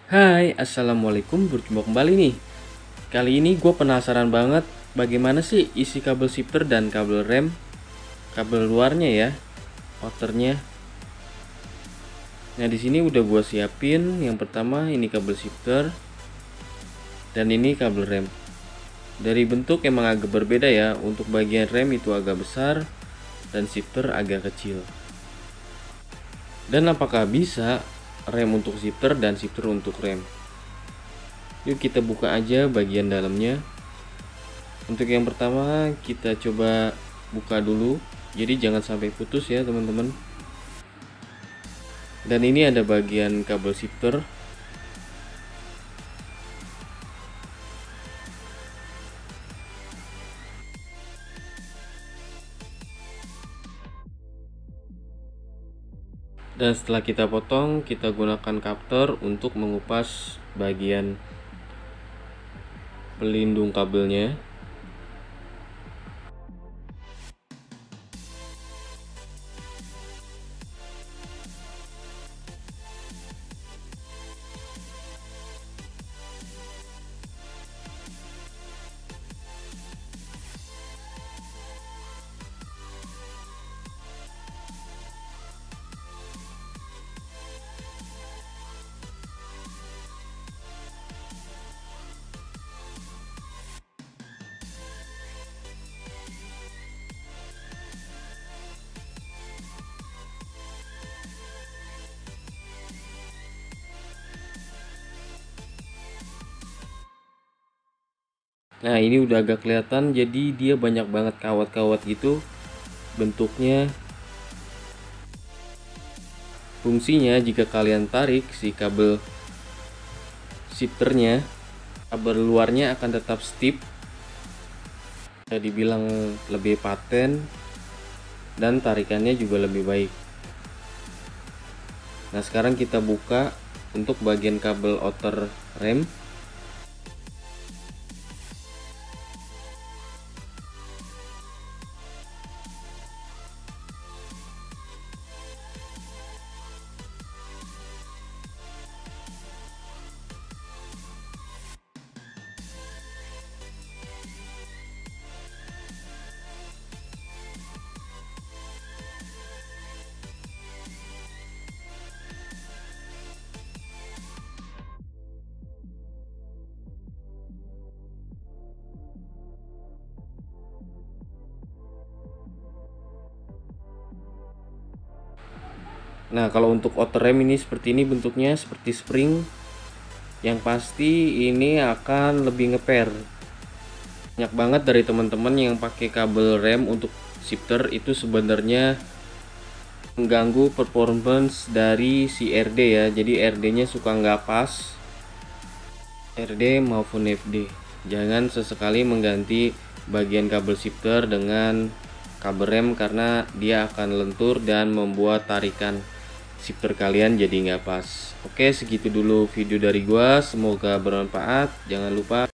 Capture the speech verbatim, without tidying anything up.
Hai, assalamualaikum, berjumpa kembali nih. Kali ini gue penasaran banget bagaimana sih isi kabel shifter dan kabel rem, kabel luarnya ya, outernya. Nah di sini udah gue siapin. Yang pertama ini kabel shifter dan ini kabel rem. Dari bentuk emang agak berbeda ya. Untuk bagian rem itu agak besar dan shifter agak kecil. Dan apakah bisa rem untuk shifter dan shifter untuk rem? Yuk kita buka aja bagian dalamnya. Untuk yang pertama kita coba buka dulu, jadi jangan sampai putus ya teman-teman. Dan ini ada bagian kabel shifter. Dan setelah kita potong, kita gunakan cutter untuk mengupas bagian pelindung kabelnya. Nah ini udah agak kelihatan, jadi dia banyak banget kawat-kawat gitu bentuknya. Fungsinya jika kalian tarik si kabel shifternya, kabel luarnya akan tetap stiff, bisa dibilang lebih paten, dan tarikannya juga lebih baik. Nah sekarang kita buka untuk bagian kabel outer rem. Nah kalau untuk outer rem ini seperti ini bentuknya, seperti spring. Yang pasti ini akan lebih ngeper. Banyak banget dari teman-teman yang pakai kabel rem untuk shifter itu sebenarnya mengganggu performance dari si R D ya. Jadi R D nya suka nggak pas, R D maupun F D. Jangan sesekali mengganti bagian kabel shifter dengan kabel rem, karena dia akan lentur dan membuat tarikan shifter kalian jadi nggak pas. Oke, segitu dulu video dari gua, semoga bermanfaat. Jangan lupa